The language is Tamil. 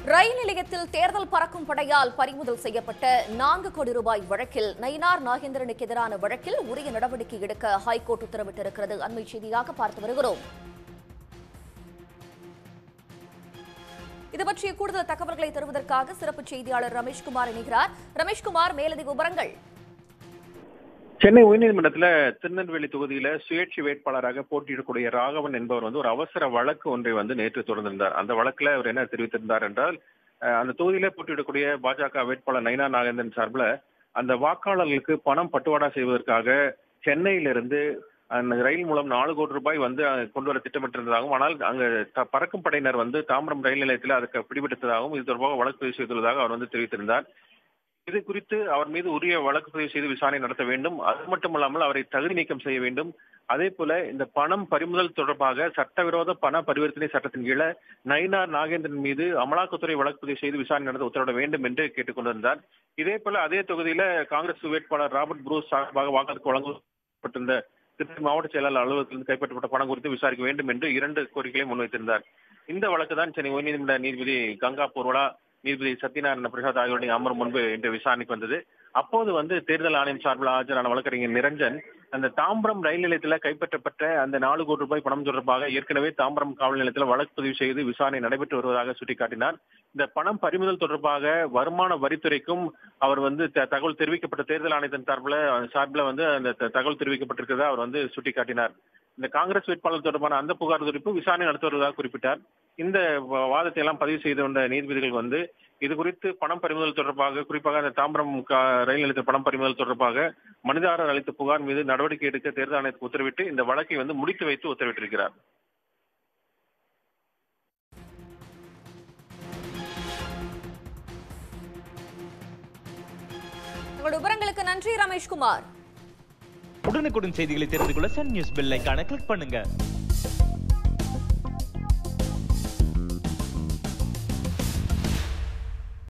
ரயில் நிலையத்தில் தேர்தல் பறக்கும் படையால் பறிமுதல் செய்யப்பட்ட 4 கோடி ரூபாய் வழக்கில் நயினார் நாகேந்திரனுக்கு எதிரான வழக்கில் உரிய நடவடிக்கை எடுக்க ஹைகோர்ட் உத்தரவிட்டிருக்கிறது. அண்மை செய்தியாக பார்த்து வருகிறோம். இது பற்றிய கூடுதல் தகவல்களை தருவதற்காக சிறப்பு செய்தியாளர் ரமேஷ்குமார் இணைகிறார். ரமேஷ்குமார், மேலதிக விவரங்கள். சென்னை உயர்நீதிமன்றத்தில் திருநெல்வேலி தொகுதியில சுயேட்சை வேட்பாளராக போட்டியிடக்கூடிய ராகவன் என்பவர் ஒரு அவசர வழக்கு ஒன்றை நேற்று தொடர்ந்திருந்தார். அந்த வழக்குல அவர் என்ன தெரிவித்திருந்தார் என்றால், அந்த தொகுதியில போட்டியிடக்கூடிய பாஜக வேட்பாளர் நயினார் நாகேந்திரன் சார்பில் அந்த வாக்காளர்களுக்கு பணம் பட்டுவாடா செய்வதற்காக சென்னையிலிருந்து ரயில் மூலம் 4 கோடி ரூபாய் கொண்டு வர திட்டமிட்டிருந்ததாகவும், ஆனால் அங்கு பறக்கும் படையினர் தாம்பரம் ரயில் நிலையத்தில் அதற்கு பிடிபட்டதாகவும் இது தொடர்பாக வழக்கு பதிவு செய்துள்ளதாக அவர் தெரிவித்திருந்தார். இது குறித்து அவர் மீது உரிய வழக்கு பதிவு செய்து விசாரணை நடத்த வேண்டும். அது மட்டுமல்லாமல் அவரை தகுதி நீக்கம் செய்ய வேண்டும். அதே போல இந்த பணம் பறிமுதல் தொடர்பாக சட்டவிரோத பண பரிவர்த்தனை சட்டத்தின் கீழ நயினார் நாகேந்திரன் மீது அமலாக்கத்துறை வழக்கு பதிவு செய்து விசாரணை நடத்த உத்தரவிட வேண்டும் என்று கேட்டுக் கொண்டிருந்தார். இதே போல அதே தொகுதியில காங்கிரஸ் வேட்பாளர் ராபர்ட் புரூஸ் சார்பாக வாக்குக்கு வழங்கப்பட்டிருந்த திருச்சி மாவட்ட செயலாளர் அலுவலகத்திலிருந்து கைப்பற்றப்பட்ட பணம் குறித்து விசாரிக்க வேண்டும் என்று 2 கோரிக்கைகளை முன்வைத்திருந்தார். இந்த வழக்கு தான் சென்னை உயர்நீதிமன்ற நீதிபதி கங்கா பூர்வலா, நீதிபதி சத்யநாராயண பிரசாத் ஆகியோருடைய அமர்வு முன்பு இன்று விசாரணைக்கு வந்தது. அப்போது தேர்தல் ஆணையம் சார்பில் ஆஜரான வழக்கறிஞர் நிரஞ்சன் அந்த தாம்பரம் ரயில் நிலையத்தில் கைப்பற்றப்பட்ட அந்த 4 கோடி ரூபாய் பணம் தொடர்பாக ஏற்கனவே தாம்பரம் காவல் நிலையத்தில் வழக்கு பதிவு செய்து விசாரணை நடைபெற்று வருவதாக சுட்டிக்காட்டினார். இந்த பணம் பறிமுதல் தொடர்பாக வருமான வரித்துறைக்கும் அவர் தகவல் தெரிவிக்கப்பட்ட தேர்தல் ஆணையத்தின் சார்பில் அந்த தகவல் தெரிவிக்கப்பட்டிருக்கிறதா அவர் சுட்டிக்காட்டினார். இந்த காங்கிரஸ் வேட்பாளர் தொடர்பான அந்த புகார் குறிப்பு விசாரணை நடத்தி வருவதாக குறிப்பிட்டார். இந்த வாதத்தை எல்லாம் பதிவு செய்து கொண்ட நீதிபதிகள் இது குறித்து பணம் பறிமுதல் தொடர்பாக, குறிப்பாக அந்த தாம்பரம் ரயில் நிலையத்தில் பணம் பறிமுதல் தொடர்பாக மனிதாரர் அளித்த புகார் மீது நடவடிக்கை எடுக்க தேர்தல் ஆணையத்துக்கு உத்தரவிட்டு இந்த வழக்கை முடித்து வைத்து உத்தரவிட்டிருக்கிறார். உங்களுடைய விவரங்களுக்கு நன்றி ரமேஷ்குமார். உடனுக்குடன் செய்திகளை தெரிந்து கொள்ள சன் நியூஸ் பெல் ஐகானை கிளிக் பண்ணுங்க.